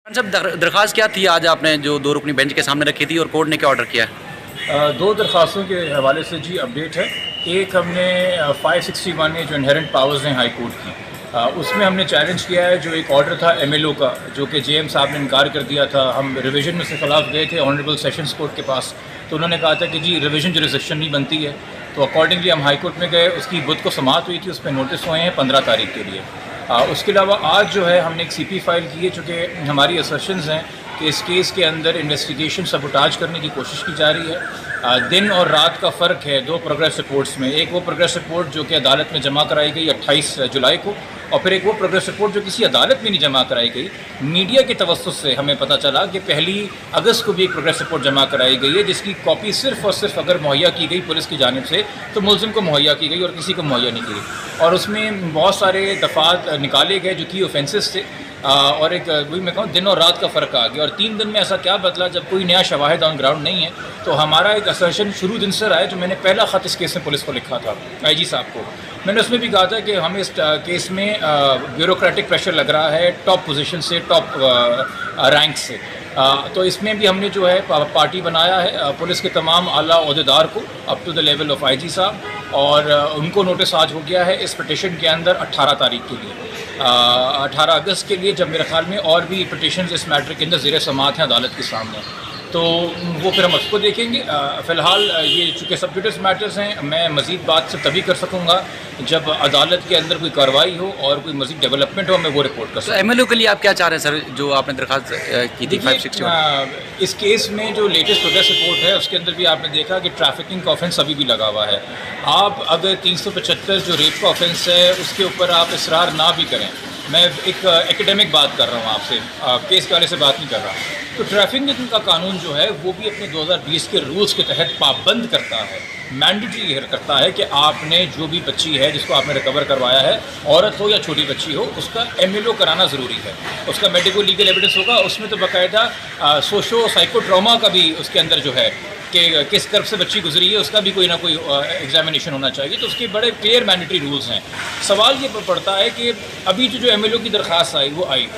सब दरख्वास्त क्या थी आज आपने जो दो रुकनी बेंच के सामने रखी थी और कोर्ट ने क्या ऑर्डर किया? दो दरख्वास्तों के हवाले से जी अपडेट है। एक हमने 561 में जो इनहेरेंट पावर्स हैं हाई कोर्ट की, उसमें हमने चैलेंज किया है जो एक ऑर्डर था एमएलओ का, जो कि जेएम साहब ने इनकार कर दिया था। हम रिवीजन में से खिलाफ गए थे ऑनरेबल सेशंस कोर्ट के पास, तो उन्होंने कहा था कि जी रिवीजन जुरिसडिक्शन नहीं बनती है। तो अकॉर्डिंगली हम हाई कोर्ट में गए, उसकी बुध को समाअत हुई थी, उस पर नोटिस हुए हैं 15 तारीख के लिए। उसके अलावा आज जो है हमने एक सीपी फाइल की है, चूँकि हमारी असर्शंस हैं कि इस केस के अंदर इन्वेस्टिगेशन सबोटाज करने की कोशिश की जा रही है। दिन और रात का फ़र्क है दो प्रोग्रेस रिपोर्ट्स में। एक वो प्रोग्रेस रिपोर्ट जो कि अदालत में जमा कराई गई 28 जुलाई को, और फिर एक वो प्रोग्रेस रिपोर्ट जो किसी अदालत में नहीं जमा कराई गई। मीडिया के तवस्सुत से हमें पता चला कि 1 अगस्त को भी एक प्रोग्रेस रिपोर्ट जमा कराई गई है, जिसकी कॉपी सिर्फ़ और सिर्फ अगर मुहैया की गई पुलिस की जानिब से तो मुलजिम को मुहैया की गई और किसी को मुहैया नहीं की गई। और उसमें बहुत सारे दफ़ात निकाले गए जो की ऑफेंसेस थे, और एक वही मैं कहूँ दिन और रात का फ़र्क आ गया। और 3 दिन में ऐसा क्या बदला जब कोई नया शवाहिद ऑन ग्राउंड नहीं है। तो हमारा एक असर्शन शुरू दिन से रहा है, जो मैंने पहला ख़त इस केस में पुलिस को लिखा था आईजी साहब को। मैंने उसमें भी कहा था कि हमें इस केस में ब्यूरोक्रेटिक प्रेशर लग रहा है टॉप पोजीशन से, टॉप रैंक से। तो इसमें भी हमने जो है पार्टी बनाया है पुलिस के तमाम आला ओहदेदार को up to the level of IG साहब, और उनको नोटिस आज हो गया है इस पटिशन के अंदर 18 तारीख के लिए, 18 अगस्त के लिए, जब मेरे ख्याल में और भी पटिशन इस मैटर के अंदर ज़ेर समाअत हैं अदालत के सामने, तो वो फिर हम उसको देखेंगे। फ़िलहाल ये चूँकि सब जुडिस मैटर्स हैं, मैं मज़ीद बात से तभी कर सकूँगा जब अदालत के अंदर कोई कार्रवाई हो और कोई मज़ीद डेवलपमेंट हो, मैं वो रिपोर्ट कर सकूँ। तो एमएलओ के लिए आप क्या चाह रहे हैं सर, जो आपने दरख्वास्त की थी 561? इस केस में जो लेटेस्ट प्रोग्रेस रिपोर्ट है उसके अंदर भी आपने देखा कि ट्रैफिकिंग का ऑफेंस अभी भी लगा हुआ है। आप अगर 375 जो रेप का ऑफेंस है उसके ऊपर आप इसरार ना भी करें, मैं एक एकेडमिक बात कर रहा हूँ आपसे, केस के वाले से बात नहीं कर रहा, तो ट्रैफिकिंग का कानून जो है वो भी अपने 2020 के रूल्स के तहत पाबंद करता है, मैंडेटरी करता है कि आपने जो भी बच्ची है जिसको आपने रिकवर करवाया है, औरत हो या छोटी बच्ची हो, उसका एमएलओ कराना ज़रूरी है। उसका मेडिको लीगल एविडेंस होगा, उसमें तो बाकायदा सोशो साइको ट्रॉमा का भी उसके अंदर जो है कि किस कर्ब से बच्ची गुजरी है उसका भी कोई ना कोई एग्जामिनेशन होना चाहिए। तो उसके बड़े क्लियर मैंडेटरी रूल्स हैं। सवाल ये पड़ता है कि अभी जो एमएलओ की दरख्वास्त आई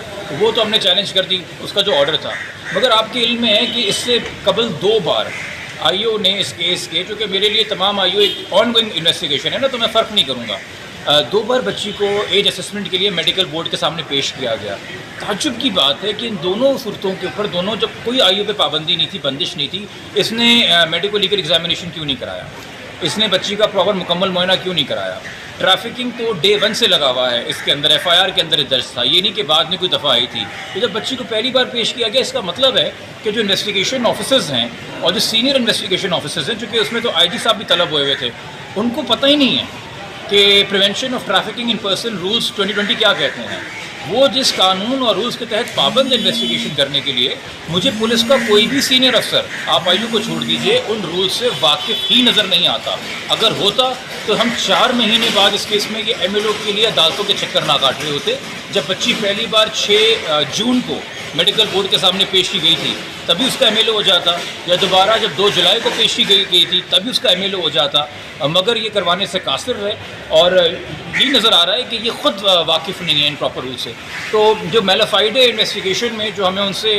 वो तो हमने चैलेंज कर दी, उसका जो ऑर्डर था, मगर आपके इल्म में है कि इससे कबल 2 बार आईओ ने इस केस के, जो कि मेरे लिए तमाम आईओ एक ऑन गोइंग इन्वेस्टिगेशन है ना, तो मैं फ़र्क नहीं करूँगा, 2 बार बच्ची को एज असेसमेंट के लिए मेडिकल बोर्ड के सामने पेश किया गया। ताज्जुब की बात है कि इन दोनों सूरतों के ऊपर, दोनों जब कोई आईओ पे पाबंदी नहीं थी, बंदिश नहीं थी, इसने मेडिकल लीगल एग्जामिनेशन क्यों नहीं कराया? इसने बच्ची का प्रॉपर मुकम्मल मुआयना क्यों नहीं कराया? ट्रैफिकिंग तो डे 1 से लगा हुआ है इसके अंदर, एफआईआर के अंदर दर्ज था, ये नहीं कि बाद में कोई दफ़ा आई थी। तो जब बच्ची को पहली बार पेश किया गया, इसका मतलब है कि जो इन्वेस्टिगेशन ऑफिसर्स हैं और जो सीनियर इन्वेस्टिगेशन ऑफिसर्स हैं, चूँकि उसमें तो आईजी साहब भी तलब हुए थे, उनको पता ही नहीं है कि prevention of trafficking in person rules 2020 क्या कहते हैं। वो जिस कानून और रूल्स के तहत पाबंद इन्वेस्टिगेशन करने के लिए, मुझे पुलिस का कोई भी सीनियर अफसर, आप आईओ को छोड़ दीजिए, उन रूल्स से वाकिफ़ ही नज़र नहीं आता। अगर होता तो हम 4 महीने बाद इस केस में ये एमएलओ के लिए अदालतों के चक्कर ना काट रहे होते। जब बच्ची पहली बार 6 जून को मेडिकल बोर्ड के सामने पेश की गई थी तभी उसका एमएलओ हो जाता, या दोबारा जब 2 जुलाई को पेश की गई थी तभी उसका एमएलओ हो जाता, मगर ये करवाने से कासिर रहे। और ये नज़र आ रहा है कि ये ख़ुद वाकिफ़ नहीं है इन प्रॉपर रूल से। तो जो मेलाफाइड है इन्वेस्टिगेशन में, जो हमें उनसे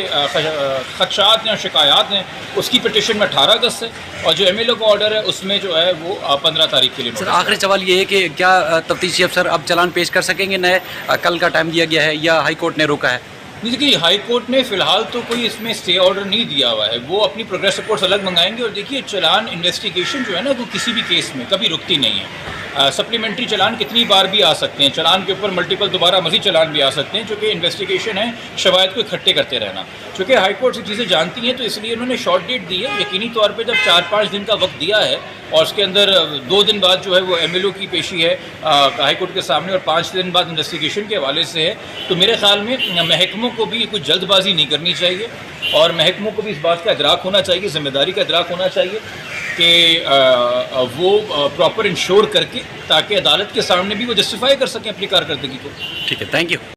खदशात हैं और शिकायत हैं, उसकी पटिशन में 18 अगस्त है, और जो एमएलओ का ऑर्डर है उसमें जो है वो 15 तारीख के लिए। सर आखिरी सवाल ये है कि क्या तफ्तीशी अफसर अब चालान पेश कर सकेंगे नए? कल का टाइम दिया गया है या हाई कोर्ट ने रोका है? नहीं, देखिए हाई कोर्ट ने फ़िलहाल तो कोई इसमें स्टे ऑर्डर नहीं दिया हुआ है, वो अपनी प्रोग्रेस रिपोर्ट्स अलग मंगाएंगे। और देखिए चालान इन्वेस्टिगेशन जो है ना, वो किसी भी केस में कभी रुकती नहीं है। सप्लीमेंट्री चालान कितनी बार भी आ सकते हैं, चालान के ऊपर मल्टीपल दोबारा मज़ीद चालान भी आ सकते हैं, चूँकि इन्वेस्टिगेशन है शवायद को इकट्ठे करते रहना। चूँकि हाई कोर्ट से चीज़ें जानती हैं, तो इसलिए उन्होंने शॉर्ट डेट दी है। यकीनी तौर पर जब 4-5 दिन का वक्त दिया है और उसके अंदर 2 दिन बाद जो है वो एमएलओ की पेशी है हाई कोर्ट के सामने, और 5 दिन बाद इन्वेस्टिगेशन के हवाले से है, तो मेरे ख्याल में महकमों को भी कुछ जल्दबाजी नहीं करनी चाहिए, और महकमों को भी इस बात का इदराक होना चाहिए, ज़िम्मेदारी का इदराक होना चाहिए कि वो प्रॉपर इंश्योर करके, ताकि अदालत के सामने भी वो जस्टिफाई कर सकें अपनी कारकर्दगी को। ठीक है, थैंक यू।